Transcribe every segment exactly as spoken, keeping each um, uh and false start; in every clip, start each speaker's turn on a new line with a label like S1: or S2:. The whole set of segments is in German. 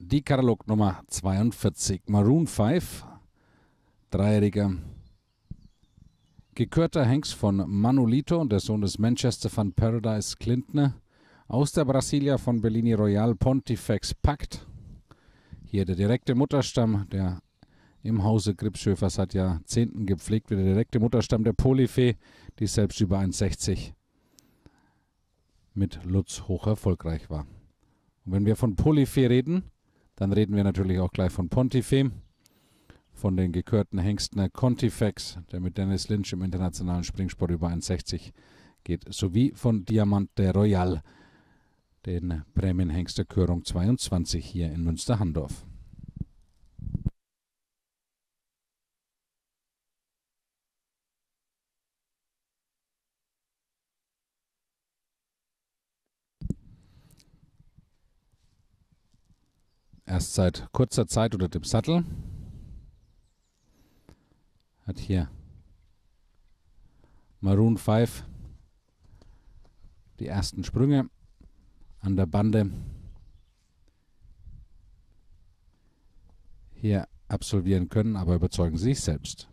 S1: die Katalog Nummer zweiundvierzig. Maroon fünf, dreijähriger gekürter Hengst von Manolito, der Sohn des Manchester van Paradise Clintner. Aus der Brasilia von Bellini Royal Pontifex Pact. Hier der direkte Mutterstamm, der im Hause Gripschöfer seit Jahrzehnten gepflegt wird. Der direkte Mutterstamm der Polyfee, die selbst über eins sechzig mit Lutz hoch erfolgreich war. Und wenn wir von Polyfee reden, dann reden wir natürlich auch gleich von Pontifee, von den gekürten Hengsten Contifex, der mit Dennis Lynch im internationalen Springsport über eins sechzig geht, sowie von Diamante Royal, den Prämienhengst der Körung zweiundzwanzig hier in Münster-Handorf. Erst seit kurzer Zeit unter dem Sattel. Hat hier Maroon fünf die ersten Sprünge an der Bande hier absolvieren können, aber überzeugen Sie sich selbst.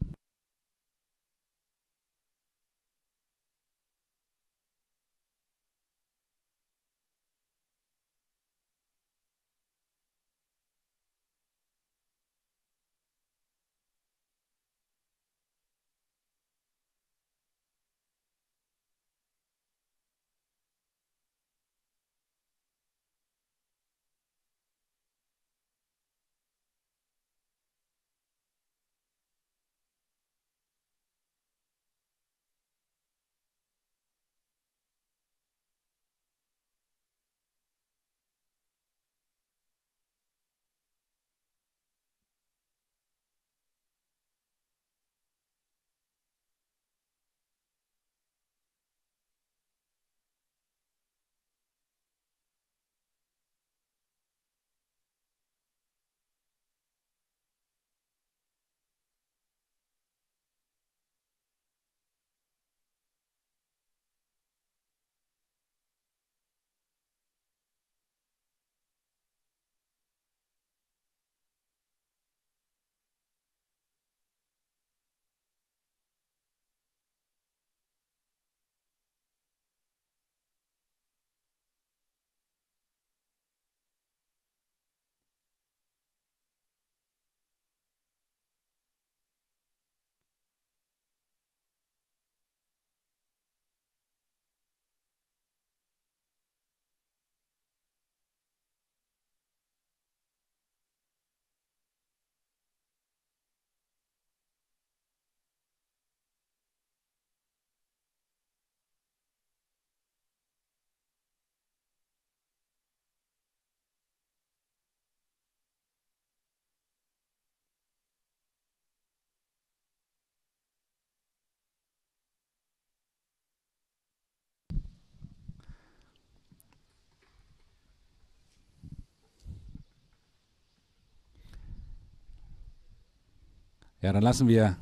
S1: Ja, dann lassen wir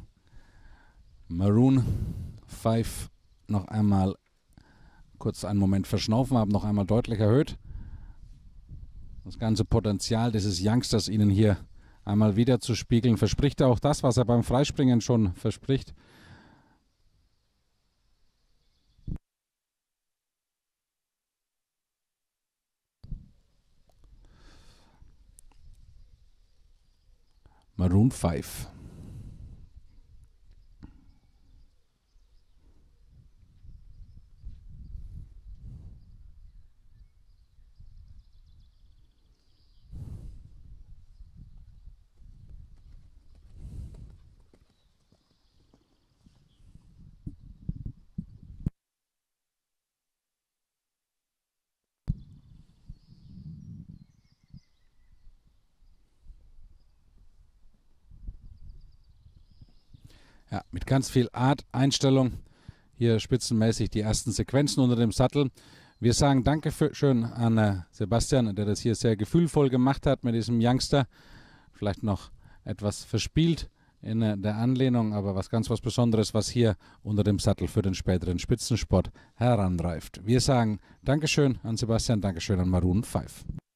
S1: Maroon fünf noch einmal kurz einen Moment verschnaufen, haben noch einmal deutlich erhöht. Das ganze Potenzial dieses Youngsters Ihnen hier einmal wieder zu spiegeln, verspricht er auch das, was er beim Freispringen schon verspricht. Maroon fünf. Ja, mit ganz viel Art, Einstellung. Hier spitzenmäßig die ersten Sequenzen unter dem Sattel. Wir sagen danke für, schön an äh, Sebastian, der das hier sehr gefühlvoll gemacht hat mit diesem Youngster. Vielleicht noch etwas verspielt in äh, der Anlehnung, aber was ganz was Besonderes, was hier unter dem Sattel für den späteren Spitzensport heranreift. Wir sagen Dankeschön an Sebastian, Dankeschön an Maroon fünf.